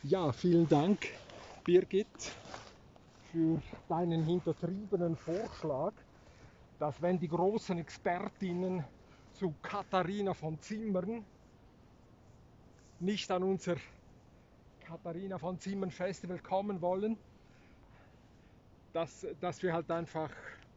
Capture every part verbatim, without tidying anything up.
Ja, vielen Dank, Birgit, für deinen hintertriebenen Vorschlag, dass wenn die großen Expertinnen zu Katharina von Zimmern nicht an unser Katharina von Zimmern Festival kommen wollen, dass, dass wir halt einfach,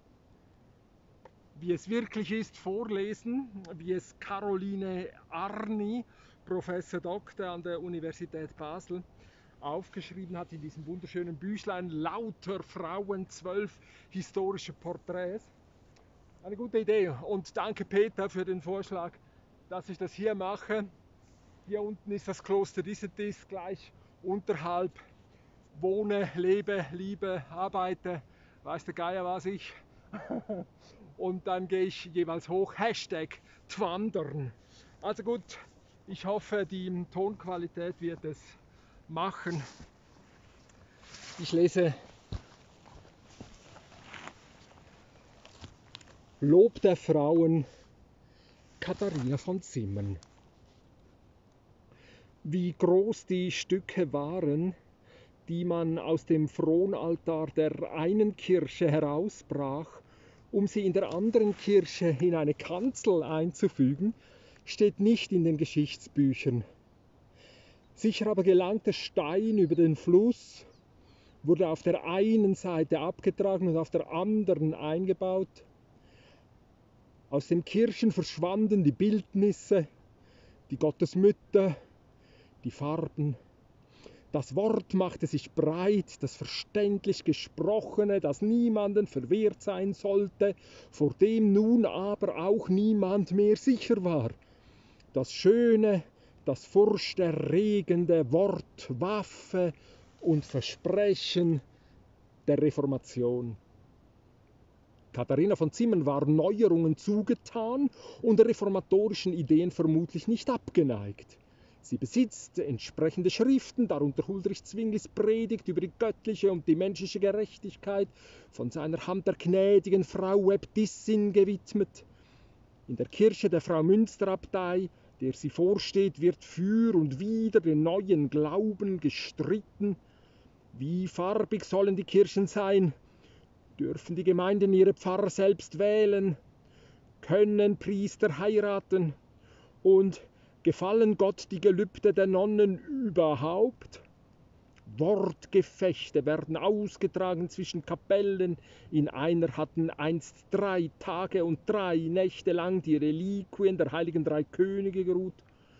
wie es wirklich ist, vorlesen, wie es Caroline Arni, Professor Doktor an der Universität Basel, aufgeschrieben hat in diesem wunderschönen Büchlein Lauter Frauen, zwölf historische Porträts. Eine gute Idee und danke Peter für den Vorschlag, dass ich das hier mache. Hier unten ist das Kloster Disentis, gleich unterhalb. Wohne, lebe, liebe, arbeite, weiß der Geier was ich. Und dann gehe ich jeweils hoch, Hashtag Twandern. Also gut, ich hoffe, die Tonqualität wird es machen. Ich lese Lob der Frauen, Katharina von Zimmern. Wie groß die Stücke waren, die man aus dem Fronaltar der einen Kirche herausbrach, um sie in der anderen Kirche in eine Kanzel einzufügen, steht nicht in den Geschichtsbüchern. Sicher aber gelangt der Stein über den Fluss, wurde auf der einen Seite abgetragen und auf der anderen eingebaut. Aus den Kirchen verschwanden die Bildnisse, die Gottesmütter, die Farben. Das Wort machte sich breit, das verständlich Gesprochene, das niemanden verwehrt sein sollte, vor dem nun aber auch niemand mehr sicher war. Das schöne, das furchterregende Wort, Waffe und Versprechen der Reformation. Katharina von Zimmern war Neuerungen zugetan und reformatorischen Ideen vermutlich nicht abgeneigt. Sie besitzt entsprechende Schriften, darunter Huldrych Zwinglis Predigt über die göttliche und die menschliche Gerechtigkeit, von seiner Hand der gnädigen Frau Äbtissin gewidmet. In der Kirche der Frau Münsterabtei, der sie vorsteht, wird für und wider den neuen Glauben gestritten. Wie farbig sollen die Kirchen sein? Dürfen die Gemeinden ihre Pfarrer selbst wählen? Können Priester heiraten? Und gefallen Gott die Gelübde der Nonnen überhaupt? Wortgefechte werden ausgetragen zwischen Kapellen. In einer hatten einst drei Tage und drei Nächte lang die Reliquien der heiligen drei Könige geruht.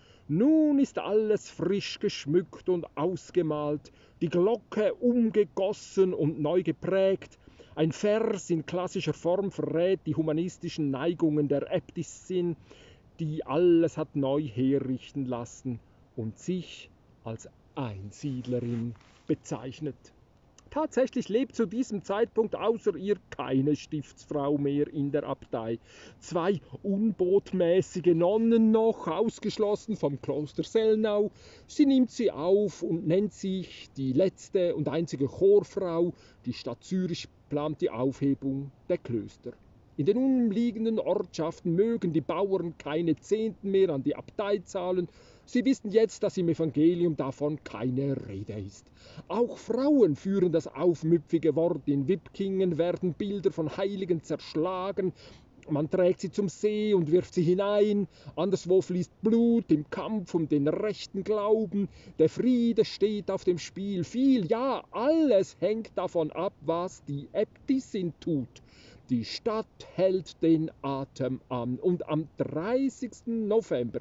Nun ist alles frisch geschmückt und ausgemalt, die Glocke umgegossen und neu geprägt. Ein Vers in klassischer Form verrät die humanistischen Neigungen der Äbtissin, die alles hat neu herrichten lassen und sich als Einsiedlerin bezeichnet. Tatsächlich lebt zu diesem Zeitpunkt außer ihr keine Stiftsfrau mehr in der Abtei. Zwei unbotmäßige Nonnen noch, ausgeschlossen vom Kloster Sellnau. Sie nimmt sie auf und nennt sich die letzte und einzige Chorfrau. Die Stadt Zürich plant die Aufhebung der Klöster. In den umliegenden Ortschaften mögen die Bauern keine Zehnten mehr an die Abtei zahlen. Sie wissen jetzt, dass im Evangelium davon keine Rede ist. Auch Frauen führen das aufmüpfige Wort. In Wipkingen werden Bilder von Heiligen zerschlagen. Man trägt sie zum See und wirft sie hinein. Anderswo fließt Blut im Kampf um den rechten Glauben. Der Friede steht auf dem Spiel. Viel, ja, alles hängt davon ab, was die Äbtissin tut. Die Stadt hält den Atem an und am dreißigsten November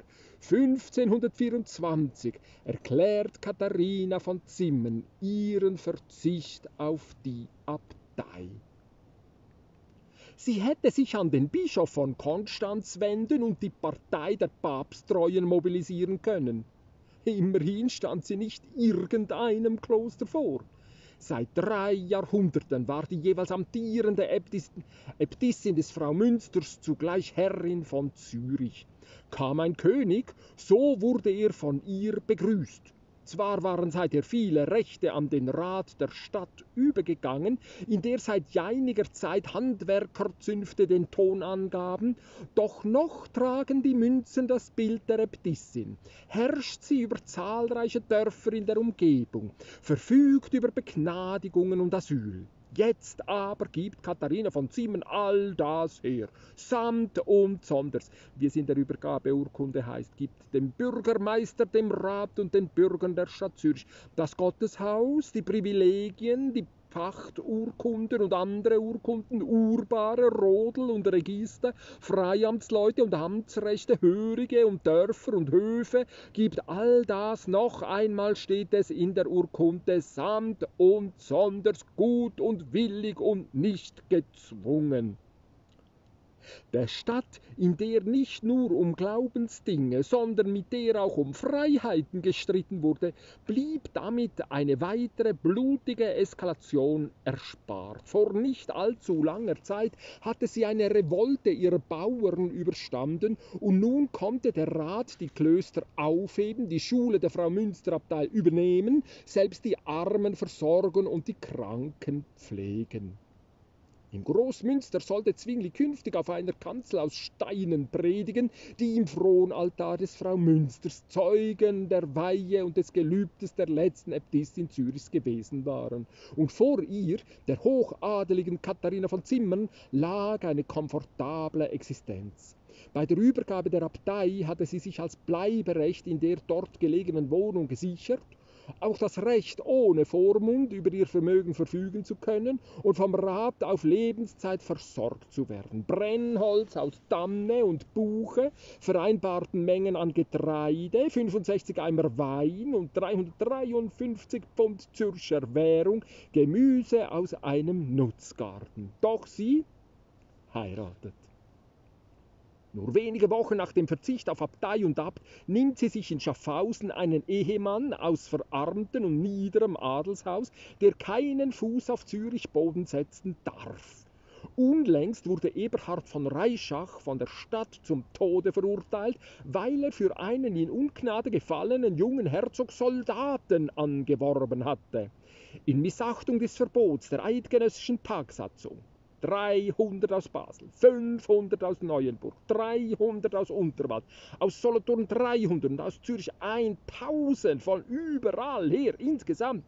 fünfzehnhundertvierundzwanzig erklärt Katharina von Zimmern ihren Verzicht auf die Abtei. Sie hätte sich an den Bischof von Konstanz wenden und die Partei der Papsttreuen mobilisieren können. Immerhin stand sie nicht irgendeinem Kloster vor. Seit drei Jahrhunderten war die jeweils amtierende Äbtissin, Äbtissin des Frau Münsters zugleich Herrin von Zürich. Kam ein König, so wurde er von ihr begrüßt. Zwar waren seither viele Rechte an den Rat der Stadt übergegangen, in der seit einiger Zeit Handwerkerzünfte den Ton angaben, doch noch tragen die Münzen das Bild der Äbtissin. Herrscht sie über zahlreiche Dörfer in der Umgebung, verfügt über Begnadigungen und Asyl. Jetzt aber gibt Katharina von Zimmern all das her, samt und sonders, wie es in der Übergabeurkunde heißt, gibt dem Bürgermeister, dem Rat und den Bürgern der Stadt Zürich das Gotteshaus, die Privilegien, die Pachturkunden und andere Urkunden, Urbare, Rodel und Register, Freiamtsleute und Amtsrechte, Hörige und Dörfer und Höfe, gibt all das, noch einmal steht es in der Urkunde, samt und sonders gut und willig und nicht gezwungen. Der Stadt, in der nicht nur um Glaubensdinge, sondern mit der auch um Freiheiten gestritten wurde, blieb damit eine weitere blutige Eskalation erspart. Vor nicht allzu langer Zeit hatte sie eine Revolte ihrer Bauern überstanden und nun konnte der Rat die Klöster aufheben, die Schule der Frau Münsterabtei übernehmen, selbst die Armen versorgen und die Kranken pflegen. Im Großmünster sollte Zwingli künftig auf einer Kanzel aus Steinen predigen, die im Fronaltar des Frau Münsters Zeugen der Weihe und des Gelübdes der letzten Äbtissin Zürichs gewesen waren. Und vor ihr, der hochadeligen Katharina von Zimmern, lag eine komfortable Existenz. Bei der Übergabe der Abtei hatte sie sich als Bleiberecht in der dort gelegenen Wohnung gesichert, auch das Recht, ohne Vormund über ihr Vermögen verfügen zu können und vom Rat auf Lebenszeit versorgt zu werden. Brennholz aus Tanne und Buche, vereinbarten Mengen an Getreide, fünfundsechzig Eimer Wein und dreihundertdreiundfünfzig Pfund Zürcher Währung, Gemüse aus einem Nutzgarten. Doch sie heiratet. Nur wenige Wochen nach dem Verzicht auf Abtei und Abt nimmt sie sich in Schaffhausen einen Ehemann aus verarmtem und niederem Adelshaus, der keinen Fuß auf Zürich Boden setzen darf. Unlängst wurde Eberhard von Reischach von der Stadt zum Tode verurteilt, weil er für einen in Ungnade gefallenen jungen Herzog Soldaten angeworben hatte. In Missachtung des Verbots der eidgenössischen Tagsatzung. dreihundert aus Basel, fünfhundert aus Neuenburg, dreihundert aus Unterwald, aus Solothurn dreihundert und aus Zürich tausend, von überall her, insgesamt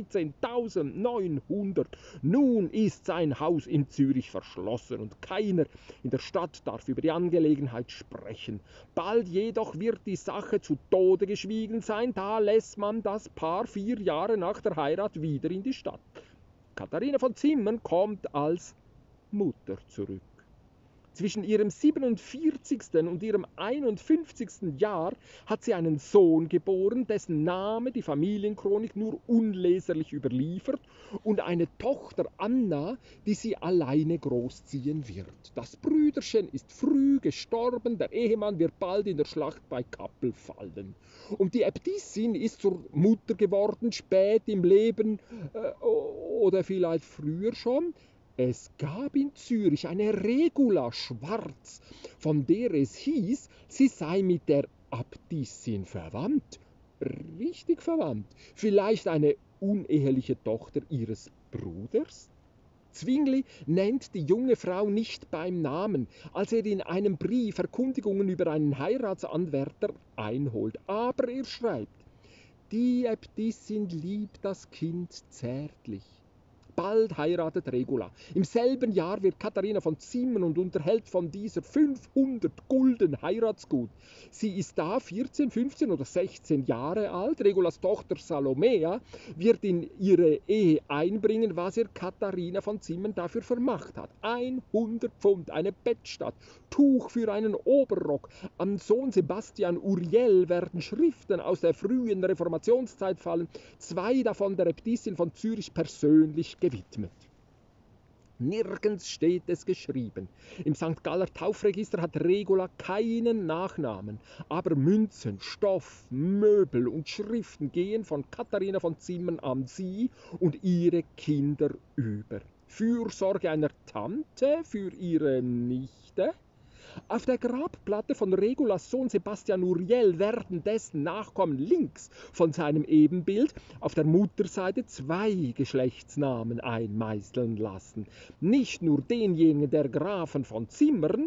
dreizehntausendneunhundert. Nun ist sein Haus in Zürich verschlossen und keiner in der Stadt darf über die Angelegenheit sprechen. Bald jedoch wird die Sache zu Tode geschwiegen sein, da lässt man das Paar vier Jahre nach der Heirat wieder in die Stadt. Katharina von Zimmern kommt als Mutter zurück. Zwischen ihrem siebenundvierzigsten und ihrem einundfünfzigsten Jahr hat sie einen Sohn geboren, dessen Name die Familienchronik nur unleserlich überliefert, und eine Tochter Anna, die sie alleine großziehen wird. Das Brüderchen ist früh gestorben, der Ehemann wird bald in der Schlacht bei Kappel fallen. Und die Äbtissin ist zur Mutter geworden, spät im Leben äh, oder vielleicht früher schon. Es gab in Zürich eine Regula Schwarz, von der es hieß, sie sei mit der Äbtissin verwandt. Richtig verwandt. Vielleicht eine uneheliche Tochter ihres Bruders? Zwingli nennt die junge Frau nicht beim Namen, als er in einem Brief Erkundigungen über einen Heiratsanwärter einholt. Aber er schreibt: Die Äbtissin liebt das Kind zärtlich. Bald heiratet Regula. Im selben Jahr wird Katharina von Zimmern und unterhält von dieser fünfhundert Gulden Heiratsgut. Sie ist da vierzehn, fünfzehn oder sechzehn Jahre alt. Regulas Tochter Salomea wird in ihre Ehe einbringen, was ihr Katharina von Zimmern dafür vermacht hat. hundert Pfund, eine Bettstatt, Tuch für einen Oberrock. Am Sohn Sebastian Uriel werden Schriften aus der frühen Reformationszeit fallen, zwei davon der Äbtissin von Zürich persönlich gewidmet. Nirgends steht es geschrieben. Im Sankt Galler Taufregister hat Regula keinen Nachnamen, aber Münzen, Stoff, Möbel und Schriften gehen von Katharina von Zimmern an sie und ihre Kinder über. Fürsorge einer Tante für ihre Nichte, Auf der Grabplatte von Regulas Sohn Sebastian Uriel werden dessen Nachkommen links von seinem Ebenbild auf der Mutterseite zwei Geschlechtsnamen einmeißeln lassen. Nicht nur denjenigen der Grafen von Zimmern,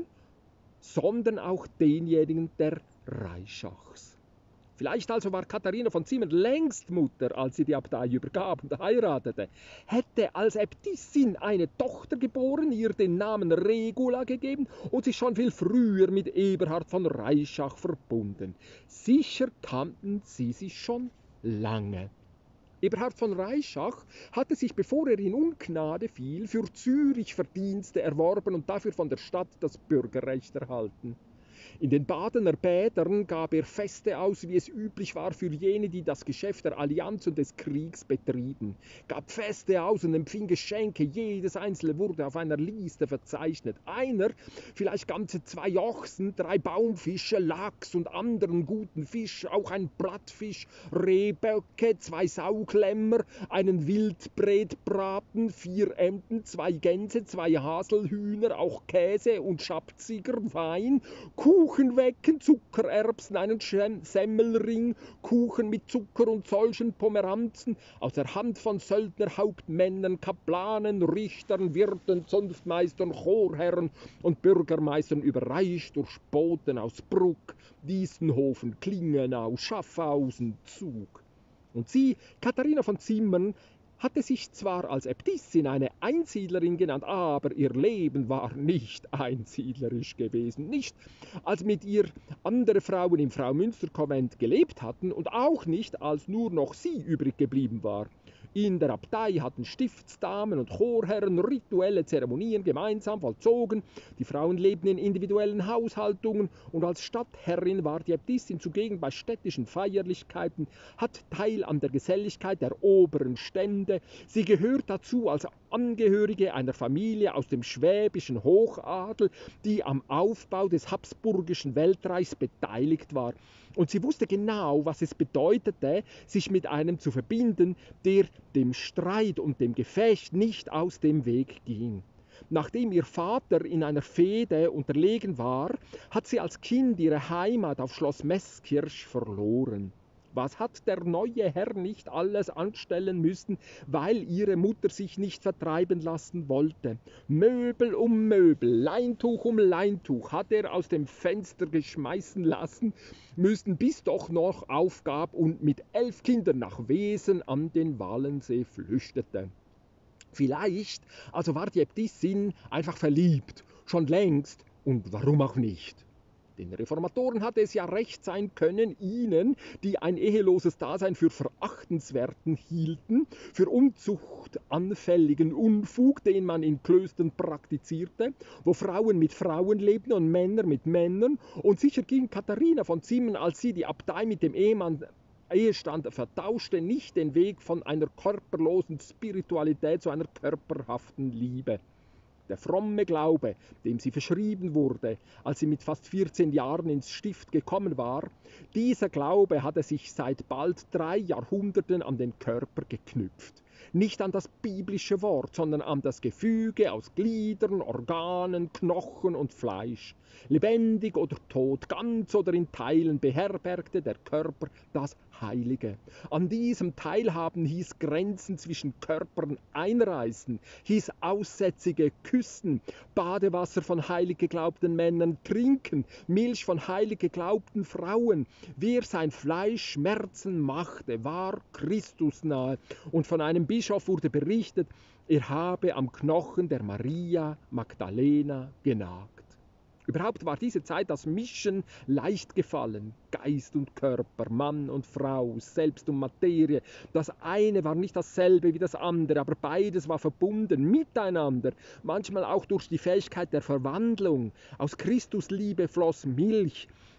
sondern auch denjenigen der Reischachs. Vielleicht also war Katharina von Zimmern längst Mutter, als sie die Abtei übergab und heiratete. Hätte als Äbtissin eine Tochter geboren, ihr den Namen Regula gegeben und sich schon viel früher mit Eberhard von Reischach verbunden. Sicher kannten sie sich schon lange. Eberhard von Reischach hatte sich, bevor er in Ungnade fiel, für Zürich Verdienste erworben und dafür von der Stadt das Bürgerrecht erhalten. In den Badener Bädern gab er Feste aus, wie es üblich war für jene, die das Geschäft der Allianz und des Kriegs betrieben, gab Feste aus und empfing Geschenke, jedes einzelne wurde auf einer Liste verzeichnet. Einer, vielleicht ganze zwei Ochsen, drei Baumfische, Lachs und anderen guten Fisch, auch ein Blattfisch, Rehböcke, zwei Sauglämmer, einen Wildbretbraten, vier Enten, zwei Gänse, zwei Haselhühner, auch Käse und Schabziger, Wein, Kuchenwecken, Zuckererbsen, einen Semmelring, Kuchen mit Zucker und solchen Pomeranzen aus der Hand von Söldnerhauptmännern, Kaplanen, Richtern, Wirten, Zunftmeistern, Chorherren und Bürgermeistern überreicht durch Boten aus Bruck, Diessenhofen, Klingenau, Schaffhausen, Zug. Und sie, Katharina von Zimmern, hatte sich zwar als Äbtissin eine Einsiedlerin genannt, aber ihr Leben war nicht einsiedlerisch gewesen. Nicht, als mit ihr andere Frauen im Fraumünsterkonvent gelebt hatten und auch nicht, als nur noch sie übrig geblieben war. In der Abtei hatten Stiftsdamen und Chorherren rituelle Zeremonien gemeinsam vollzogen. Die Frauen lebten in individuellen Haushaltungen und als Stadtherrin war die Äbtissin zugegen bei städtischen Feierlichkeiten, hat Teil an der Geselligkeit der oberen Stände. Sie gehört dazu als Angehörige einer Familie aus dem schwäbischen Hochadel, die am Aufbau des habsburgischen Weltreichs beteiligt war. Und sie wusste genau, was es bedeutete, sich mit einem zu verbinden, der dem Streit und dem Gefecht nicht aus dem Weg ging. Nachdem ihr Vater in einer Fehde unterlegen war, hat sie als Kind ihre Heimat auf Schloss Meßkirch verloren. Was hat der neue Herr nicht alles anstellen müssen, weil ihre Mutter sich nicht vertreiben lassen wollte? Möbel um Möbel, Leintuch um Leintuch hat er aus dem Fenster geschmeißen lassen müssen, bis doch noch aufgab und mit elf Kindern nach Wesen an den Walensee flüchtete. Vielleicht also war die Äbtissin einfach verliebt, schon längst, und warum auch nicht? Den Reformatoren hatte es ja recht sein können, ihnen, die ein eheloses Dasein für verachtenswerten hielten, für unzuchtanfälligen Unfug, den man in Klöstern praktizierte, wo Frauen mit Frauen lebten und Männer mit Männern. Und sicher ging Katharina von Zimmern, als sie die Abtei mit dem Ehemann Ehestand vertauschte, nicht den Weg von einer körperlosen Spiritualität zu einer körperhaften Liebe. Der fromme Glaube, dem sie verschrieben wurde, als sie mit fast vierzehn Jahren ins Stift gekommen war, dieser Glaube hatte sich seit bald drei Jahrhunderten an den Körper geknüpft. Nicht an das biblische Wort, sondern an das Gefüge aus Gliedern, Organen, Knochen und Fleisch. Lebendig oder tot, ganz oder in Teilen beherbergte der Körper das Heilige. An diesem Teilhaben hieß Grenzen zwischen Körpern einreißen, hieß Aussätzige küssen, Badewasser von heilig geglaubten Männern trinken, Milch von heilig geglaubten Frauen. Wer sein Fleisch Schmerzen machte, war Christusnahe. Und von einem Bischof wurde berichtet, er habe am Knochen der Maria Magdalena genagt. Überhaupt war diese Zeit das Mischen leicht gefallen. Geist und Körper, Mann und Frau, Selbst und Materie. Das eine war nicht dasselbe wie das andere, aber beides war verbunden miteinander. Manchmal auch durch die Fähigkeit der Verwandlung. Aus Christusliebe floss Milch.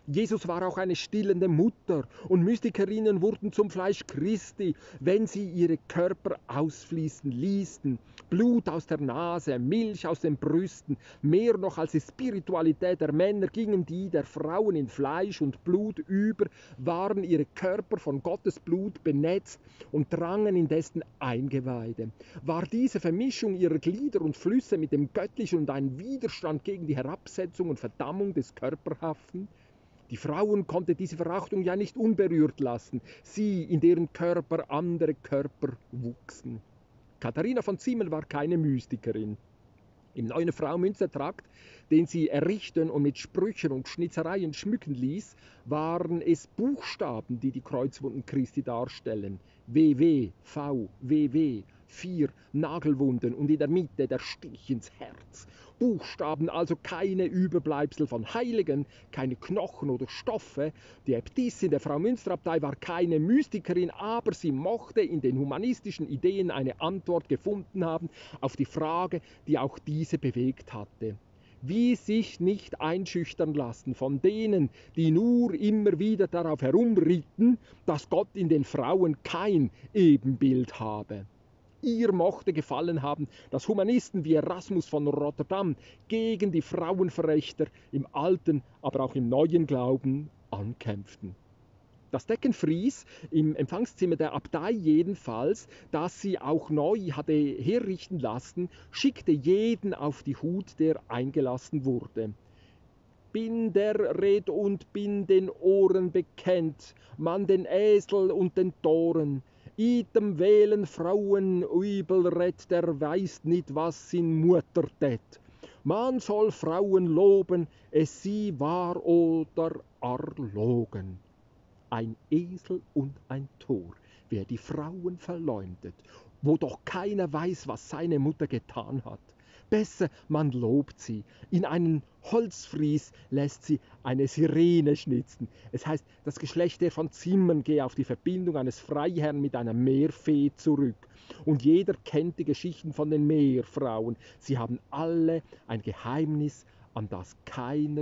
Jesus war auch eine stillende Mutter und Mystikerinnen wurden zum Fleisch Christi, wenn sie ihre Körper ausfließen ließen. Blut aus der Nase, Milch aus den Brüsten, mehr noch als die Spiritualität der Männer gingen die der Frauen in Fleisch und Blut über, waren ihre Körper von Gottes Blut benetzt und drangen in dessen Eingeweide. War diese Vermischung ihrer Glieder und Flüsse mit dem Göttlichen und ein Widerstand gegen die Herabsetzung und Verdammung des Körperhaften? Die Frauen konnte diese Verachtung ja nicht unberührt lassen, sie, in deren Körper andere Körper wuchsen. Katharina von Simmel war keine Mystikerin. Im neuen Frau-Münster-Trakt, den sie errichten und mit Sprüchen und Schnitzereien schmücken ließ, waren es Buchstaben, die die Kreuzwunden Christi darstellen. W W, V, W W, vier Nagelwunden und in der Mitte der Stich ins Herz. Buchstaben, also keine Überbleibsel von Heiligen, keine Knochen oder Stoffe. Die Äbtissin der Frau-Münster-Abtei war keine Mystikerin, aber sie mochte in den humanistischen Ideen eine Antwort gefunden haben auf die Frage, die auch diese bewegt hatte. Wie sich nicht einschüchtern lassen von denen, die nur immer wieder darauf herumritten, dass Gott in den Frauen kein Ebenbild habe. Ihr mochte gefallen haben, dass Humanisten wie Erasmus von Rotterdam gegen die Frauenverächter im alten, aber auch im neuen Glauben ankämpften. Das Deckenfries im Empfangszimmer der Abtei jedenfalls, das sie auch neu hatte herrichten lassen, schickte jeden auf die Hut, der eingelassen wurde. Bin der Red und bin den Ohren bekennt, man den Esel und den Toren. Item wählen Frauen übel red, der weiß nicht, was sin Mutter tät. Man soll Frauen loben, es sie war oder erlogen. Ein Esel und ein Tor, wer die Frauen verleumdet, wo doch keiner weiß, was seine Mutter getan hat. Besser, man lobt sie. In einen Holzfries lässt sie eine Sirene schnitzen. Es heißt, das Geschlecht der von Zimmern gehe auf die Verbindung eines Freiherrn mit einer Meerfee zurück. Und jeder kennt die Geschichten von den Meerfrauen. Sie haben alle ein Geheimnis, an das keiner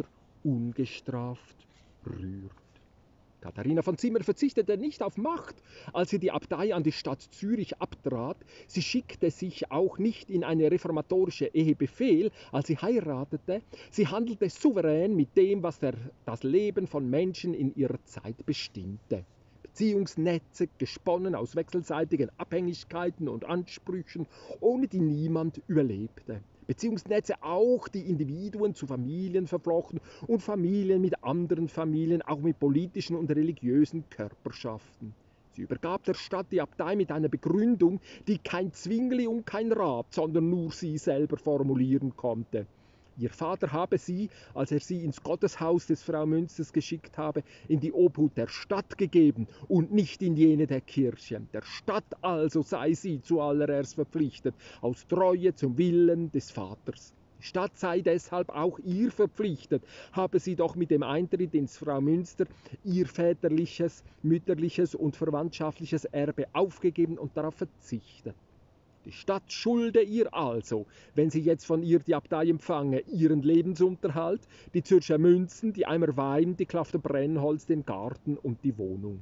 ungestraft rührt. Katharina von Simmel verzichtete nicht auf Macht, als sie die Abtei an die Stadt Zürich abtrat. Sie schickte sich auch nicht in eine reformatorische Ehebefehl, als sie heiratete. Sie handelte souverän mit dem, was der, das Leben von Menschen in ihrer Zeit bestimmte. Beziehungsnetze, gesponnen aus wechselseitigen Abhängigkeiten und Ansprüchen, ohne die niemand überlebte. Beziehungsnetze auch, die Individuen zu Familien verflochten und Familien mit anderen Familien, auch mit politischen und religiösen Körperschaften. Sie übergab der Stadt die Abtei mit einer Begründung, die kein Zwingli und kein Rat, sondern nur sie selber formulieren konnte. Ihr Vater habe sie, als er sie ins Gotteshaus des Fraumünsters geschickt habe, in die Obhut der Stadt gegeben und nicht in jene der Kirche. Der Stadt also sei sie zuallererst verpflichtet, aus Treue zum Willen des Vaters. Die Stadt sei deshalb auch ihr verpflichtet, habe sie doch mit dem Eintritt ins Fraumünster ihr väterliches, mütterliches und verwandtschaftliches Erbe aufgegeben und darauf verzichtet. Die Stadt schulde ihr also, wenn sie jetzt von ihr die Abtei empfange, ihren Lebensunterhalt, die Zürcher Münzen, die Eimer Wein, die Klafter Brennholz, den Garten und die Wohnung.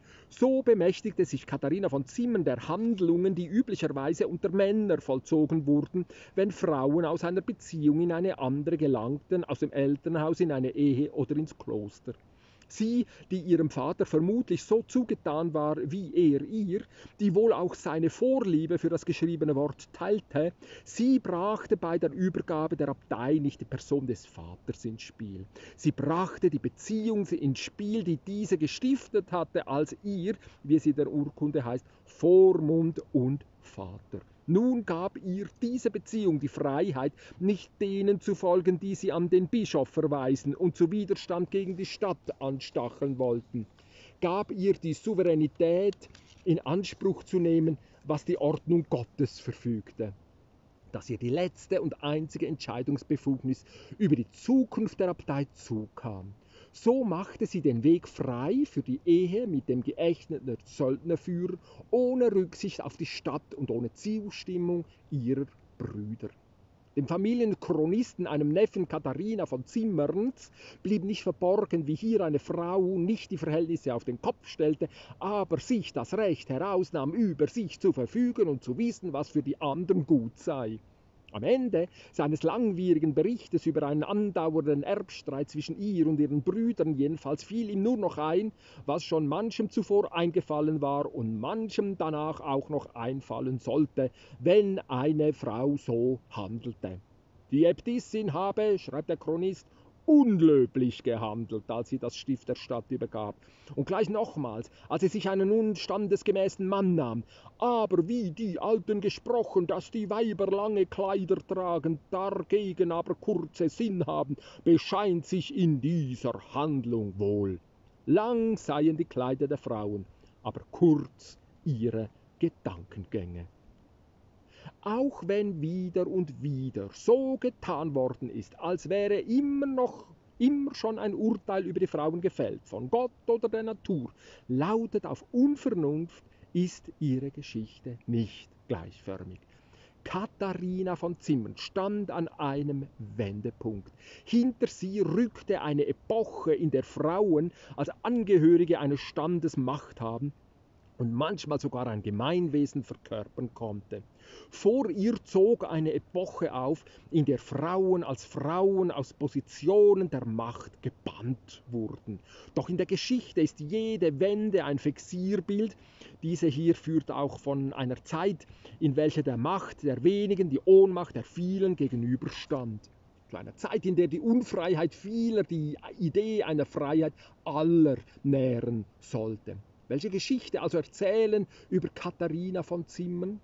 So bemächtigte sich Katharina von Simmern der Handlungen, die üblicherweise unter Männern vollzogen wurden, wenn Frauen aus einer Beziehung in eine andere gelangten, aus dem Elternhaus in eine Ehe oder ins Kloster. Sie, die ihrem Vater vermutlich so zugetan war wie er ihr, die wohl auch seine Vorliebe für das geschriebene Wort teilte, sie brachte bei der Übergabe der Abtei nicht die Person des Vaters ins Spiel. Sie brachte die Beziehung ins Spiel, die diese gestiftet hatte, als ihr, wie es in der Urkunde heißt, Vormund und Vater. Nun gab ihr diese Beziehung die Freiheit, nicht denen zu folgen, die sie an den Bischof verweisen und zu Widerstand gegen die Stadt anstacheln wollten, gab ihr die Souveränität, in Anspruch zu nehmen, was die Ordnung Gottes verfügte, dass ihr die letzte und einzige Entscheidungsbefugnis über die Zukunft der Abtei zukam. So machte sie den Weg frei für die Ehe mit dem geächteten Söldnerführer, ohne Rücksicht auf die Stadt und ohne Zustimmung ihrer Brüder. Dem Familienchronisten, einem Neffen Katharina von Zimmerns, blieb nicht verborgen, wie hier eine Frau nicht die Verhältnisse auf den Kopf stellte, aber sich das Recht herausnahm, über sich zu verfügen und zu wissen, was für die anderen gut sei. Am Ende seines langwierigen Berichtes über einen andauernden Erbstreit zwischen ihr und ihren Brüdern jedenfalls fiel ihm nur noch ein, was schon manchem zuvor eingefallen war und manchem danach auch noch einfallen sollte, wenn eine Frau so handelte. Die Äbtissin habe, schreibt der Chronist, unlöblich gehandelt, als sie das Stift der Stadt übergab. Und gleich nochmals, als sie sich einen unstandesgemäßen Mann nahm. Aber wie die Alten gesprochen, dass die Weiber lange Kleider tragen, dagegen aber kurze Sinn haben, bescheint sich in dieser Handlung wohl. Lang seien die Kleider der Frauen, aber kurz ihre Gedankengänge. Auch wenn wieder und wieder so getan worden ist, als wäre immer noch immer schon ein Urteil über die Frauen gefällt, von Gott oder der Natur, lautet auf Unvernunft, ist ihre Geschichte nicht gleichförmig. Katharina von Zimmern stand an einem Wendepunkt. Hinter sie rückte eine Epoche, in der Frauen als Angehörige eines Standes Macht haben und manchmal sogar ein Gemeinwesen verkörpern konnte. Vor ihr zog eine Epoche auf, in der Frauen als Frauen aus Positionen der Macht gebannt wurden. Doch in der Geschichte ist jede Wende ein Fixierbild. Diese hier führt auch von einer Zeit, in welcher der Macht der wenigen die Ohnmacht der vielen gegenüberstand. Zu einer Zeit, in der die Unfreiheit vieler die Idee einer Freiheit aller nähren sollte. Welche Geschichte also erzählen über Katharina von Zimmern?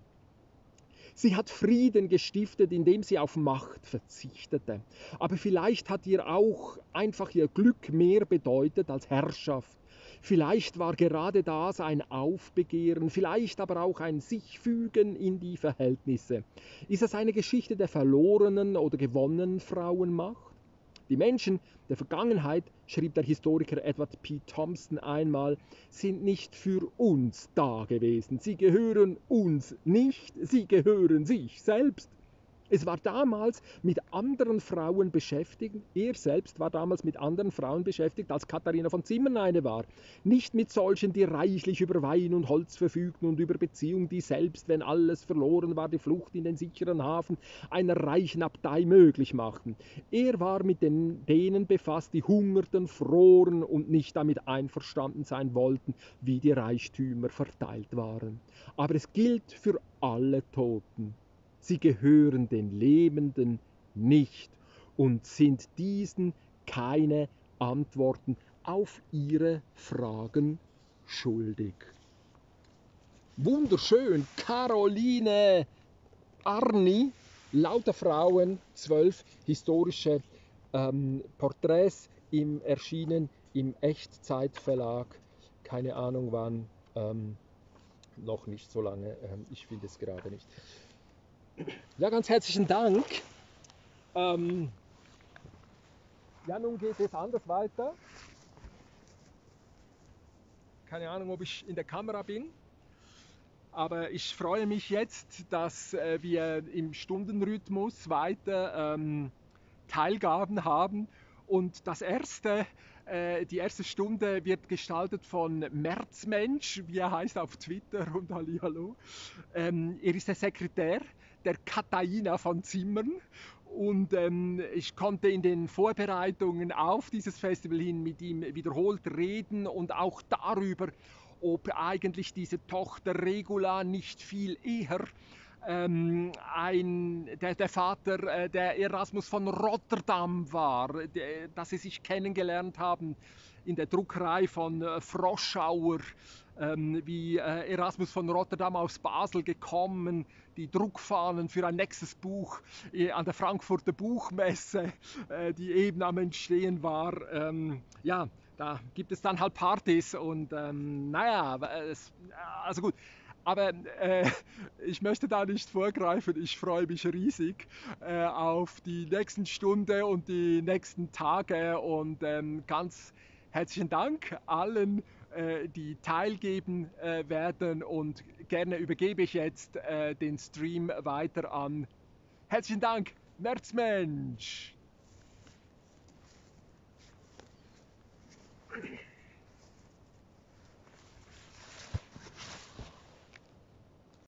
Sie hat Frieden gestiftet, indem sie auf Macht verzichtete. Aber vielleicht hat ihr auch einfach ihr Glück mehr bedeutet als Herrschaft. Vielleicht war gerade das ein Aufbegehren, vielleicht aber auch ein Sichfügen in die Verhältnisse. Ist es eine Geschichte der verlorenen oder gewonnenen Frauenmacht? Die Menschen der Vergangenheit, schrieb der Historiker Edward P. Thompson einmal, sind nicht für uns da gewesen. Sie gehören uns nicht, sie gehören sich selbst. Es war damals mit anderen Frauen beschäftigt, er selbst war damals mit anderen Frauen beschäftigt, als Katharina von Zimmern eine war. Nicht mit solchen, die reichlich über Wein und Holz verfügten und über Beziehungen, die selbst, wenn alles verloren war, die Flucht in den sicheren Hafen einer reichen Abtei möglich machten. Er war mit den, denen befasst, die hungerten, froren und nicht damit einverstanden sein wollten, wie die Reichtümer verteilt waren. Aber es gilt für alle Toten. Sie gehören den Lebenden nicht und sind diesen keine Antworten auf ihre Fragen schuldig. Wunderschön, Caroline Arni, lauter Frauen, zwölf historische ähm, Porträts, im, erschienen im Echtzeitverlag, keine Ahnung wann, ähm, noch nicht so lange, ähm, ich finde es gerade nicht. Ja, ganz herzlichen Dank. Ähm, ja, nun geht es anders weiter. Keine Ahnung, ob ich in der Kamera bin, aber ich freue mich jetzt, dass äh, wir im Stundenrhythmus weiter ähm, Teilgaben haben. Und das erste, äh, die erste Stunde wird gestaltet von Märzmensch, wie er heißt auf Twitter, und Hallihallo. Ähm, er ist der Sekretär der Katharina von Zimmern und ähm, ich konnte in den Vorbereitungen auf dieses Festival hin mit ihm wiederholt reden und auch darüber, ob eigentlich diese Tochter Regula nicht viel eher ähm, ein, der, der Vater äh, der Erasmus von Rotterdam war, der, dass sie sich kennengelernt haben in der Druckerei von äh, Froschauer, ähm, wie äh, Erasmus von Rotterdam aus Basel gekommen, die Druckfahnen für ein nächstes Buch äh, an der Frankfurter Buchmesse, äh, die eben am Entstehen war. Ähm, ja, da gibt es dann halt Partys und ähm, naja, es, also gut. Aber äh, ich möchte da nicht vorgreifen, ich freue mich riesig äh, auf die nächsten Stunden und die nächsten Tage und ähm, ganz herzlichen Dank allen, äh, die teilgeben äh, werden und gerne übergebe ich jetzt äh, den Stream weiter an. Herzlichen Dank, Nerzmensch!